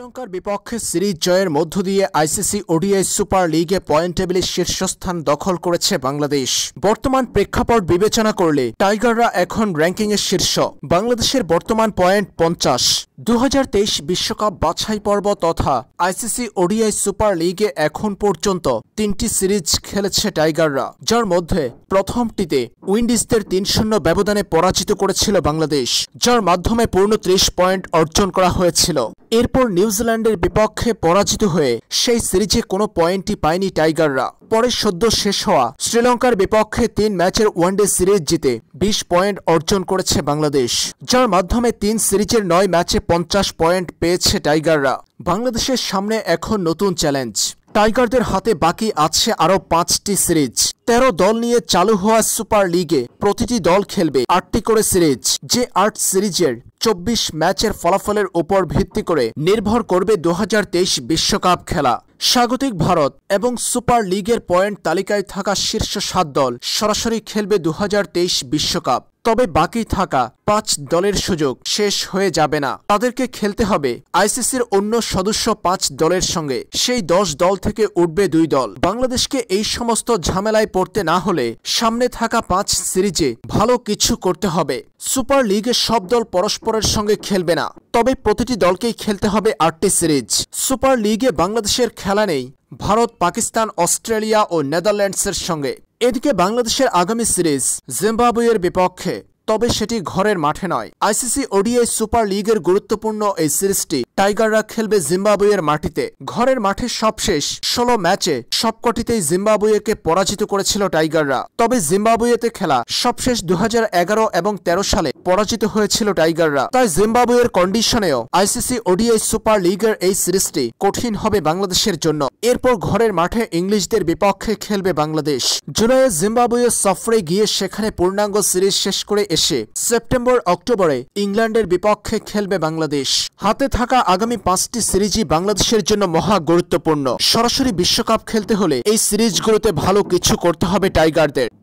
শ্রীলঙ্কার বিপক্ষে সিরিজ জয়ের মধ্য দিয়ে আইসিসি ওডিআই সুপার লিগে পয়েন্ট টেবিলে শীর্ষস্থান দখল করেছে বাংলাদেশ। বর্তমান প্রেক্ষাপট বিবেচনা করলে টাইগাররা এখন র্যাঙ্কিংয়ের শীর্ষ। বাংলাদেশের বর্তমান পয়েন্ট 50। 2023 বিশ্বকাপ বাছাই পর্ব তথা আইসিসি ওডিআই সুপার লিগে এখন পর্যন্ত 3টি সিরিজ খেলেছে টাইগাররা, যার মধ্যে প্রথমটিতে উইন্ডিজদের 3-0 ব্যবধানে পরাজিত করেছিল বাংলাদেশ, যার মাধ্যমে পূর্ণ 30 পয়েন্ট অর্জন করা হয়েছিল। এরপর নিউজিল্যান্ডের বিপক্ষে পরাজিত হয়ে সেই সিরিজে কোনো পয়েন্টই পায়নি টাইগাররা। পরে সদ্য শেষ হওয়া শ্রীলঙ্কার বিপক্ষে 3 ম্যাচের ওয়ানডে সিরিজ জিতে 20 পয়েন্ট অর্জন করেছে বাংলাদেশ, যার মাধ্যমে 3 সিরিজের 9 ম্যাচে 50 পয়েন্ট পেয়েছে টাইগাররা। বাংলাদেশের সামনে এখন নতুন চ্যালেঞ্জ। টাইগারদের হাতে বাকি আছে আরও 5টি সিরিজ। 13 দল নিয়ে চালু হওয়া সুপার লিগে প্রতিটি দল খেলবে 8টি করে সিরিজ, যে 8 সিরিজের 24 ম্যাচের ফলাফলের উপর ভিত্তি করে নির্ভর করবে 2023 বিশ্বকাপ খেলা। স্বাগতিক ভারত এবং সুপার লিগের পয়েন্ট তালিকায় থাকা শীর্ষ 7 দল সরাসরি খেলবে 2023 বিশ্বকাপ। তবে বাকি থাকা 5 দলের সুযোগ শেষ হয়ে যাবে না। তাদেরকে খেলতে হবে আইসিসির অন্য সদস্য 5 দলের সঙ্গে। সেই 10 দল থেকে উঠবে 2 দল। বাংলাদেশকে এই সমস্ত ঝামেলায় পড়তে না হলে সামনে থাকা 5 সিরিজে ভালো কিছু করতে হবে। সুপার লিগে সব দল পরস্পরের সঙ্গে খেলবে না, তবে প্রতিটি দলকেই খেলতে হবে 8টি সিরিজ। সুপার লিগে বাংলাদেশের খেলা নেই ভারত, পাকিস্তান, অস্ট্রেলিয়া ও নেদারল্যান্ডসের সঙ্গে। এদিকে বাংলাদেশের আগামী সিরিজ জিম্বাবুয়ের বিপক্ষে, তবে সেটি ঘরের মাঠে নয়। আইসিসি ওডিআই সুপার লিগের গুরুত্বপূর্ণ এই সিরিজটি টাইগাররা খেলবে জিম্বাবুয়ের মাটিতে। ঘরের মাঠে সবশেষ 16 ম্যাচে সবকটিতেই জিম্বাবুয়েকে পরাজিত করেছিল টাইগাররা। তবে জিম্বাবুয়েতে খেলা সবশেষ 2011 এবং 13 সালে পরাজিত হয়েছিল টাইগাররা। তাই জিম্বাবুয়ের কন্ডিশনেও আইসিসি ওডিআই সুপার লিগের এই সিরিজটি কঠিন হবে বাংলাদেশের জন্য। এরপর ঘরের মাঠে ইংলিশদের বিপক্ষে খেলবে বাংলাদেশ। জুলাইয়ে জিম্বাবুয়ে সফরে গিয়ে সেখানে পূর্ণাঙ্গ সিরিজ শেষ করে এসে সেপ্টেম্বর-অক্টোবরে ইংল্যান্ডের বিপক্ষে খেলবে বাংলাদেশ। হাতে থাকা আগামী 5টি সিরিজই বাংলাদেশের জন্য মহা গুরুত্বপূর্ণ। সরাসরি বিশ্বকাপ খেলতে হলে এই সিরিজগুলোতে ভালো কিছু করতে হবে টাইগারদের।